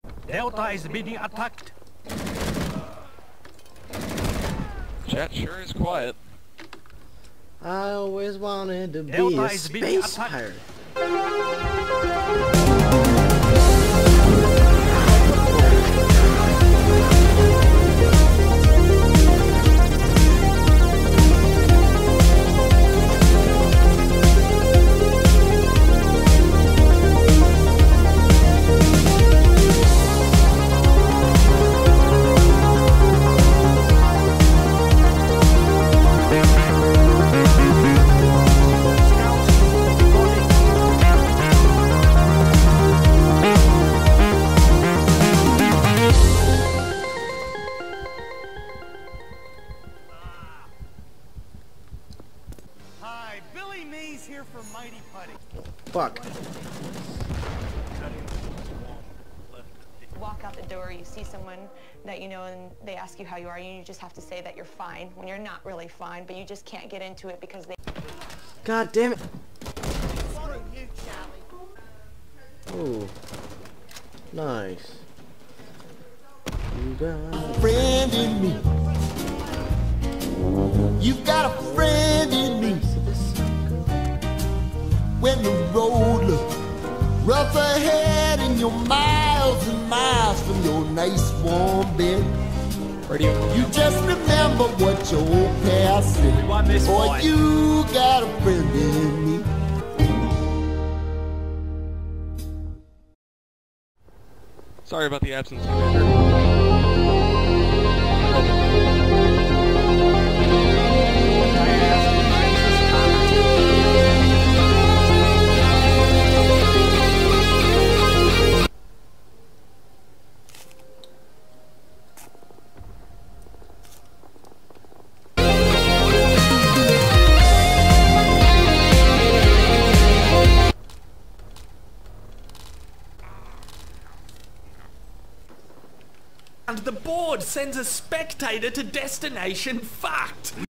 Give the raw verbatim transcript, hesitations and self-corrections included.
Delta is being attacked. Chat sure is quiet. I always wanted to Delta be a is being space attacked. pirate. Hi, Billy Mays here for Mighty Putty. Fuck. Walk out the door, you see someone that you know and they ask you how you are, and you just have to say that you're fine when you're not really fine, but you just can't get into it because they... God damn it. Ooh. Nice. You got a friend in me. You've got a friend in me. When the road looks rough ahead and you're miles and miles from your nice warm bed, Radio. you just remember what your old past said. won this Boy, fight. you got a friend in me. Sorry about the absence, Commander. And the board sends a spectator to destination fucked.